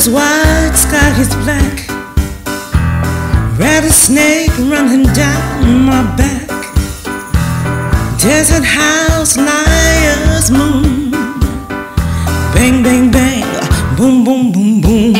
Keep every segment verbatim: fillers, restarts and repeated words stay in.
is white, sky is black. Rattlesnake running down my back. Desert house, liar's moon. Bang, bang, bang, boom, boom, boom, boom.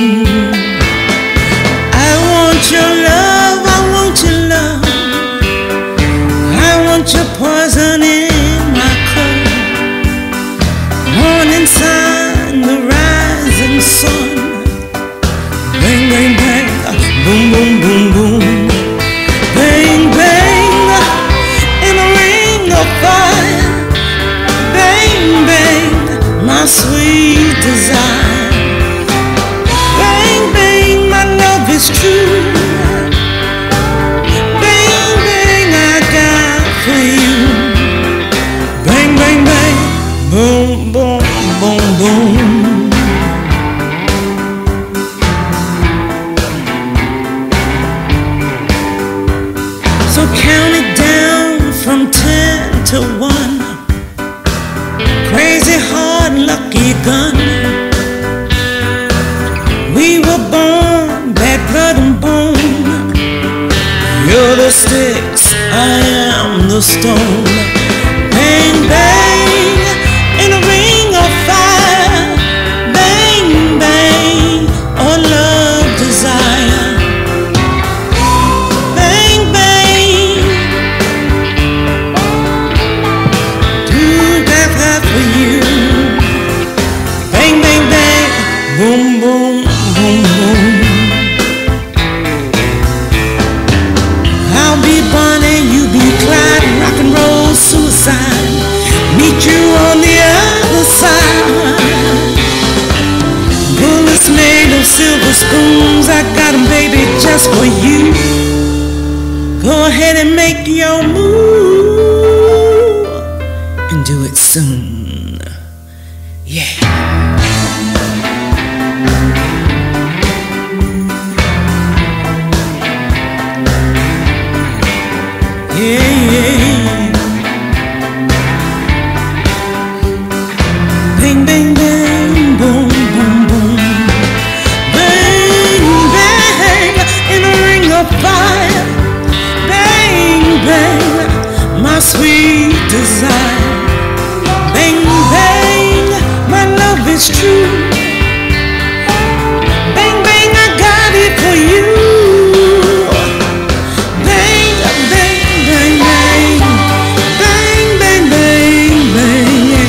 I want your love, I want your love. I want your poison in my cup. Morning sun, the rising sun. Bang, bang, bang, boom, boom, boom, boom. Bang, bang, in a ring of fire. Bang, bang, my sweet desire. Bang, bang, my love is true. Bang, bang, I got for you. Bang, bang, bang, boom, boom, boom, boom. So count it down from ten to one. Crazy hard, lucky gun. We were born, bad blood and bone. You're the sticks, I am the stone. Bang, bang, in a ring of fire. Bang, bang, oh love, desire. Bang, bang, do that, that for you. Bang, bang, bang, boom, boom, boom, boom. I'll be Bonnie, you be Clyde, rock and roll suicide. Meet you on the other side. Bullets made of silver spoons, I got them, baby, just for you. Go ahead and make your move, and do it soon. Yeah. Yeah, yeah. Bang, bang, bang, boom, boom, boom. Bang, bang, in a ring of fire. Bang, bang, my sweet desire. Bang, bang, my love is true. Bang, bang, I got it for you. Bang, bang, bang, bang. Bang, bang, bang, bang.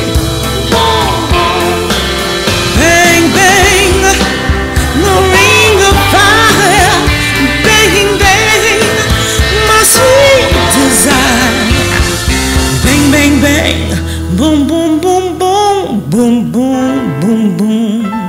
Bang, bang, no ring of fire. Bang, bang, my sweet desire. Bang, bang, bang, boom, boom, boom, boom, boom, boom, boom, boom.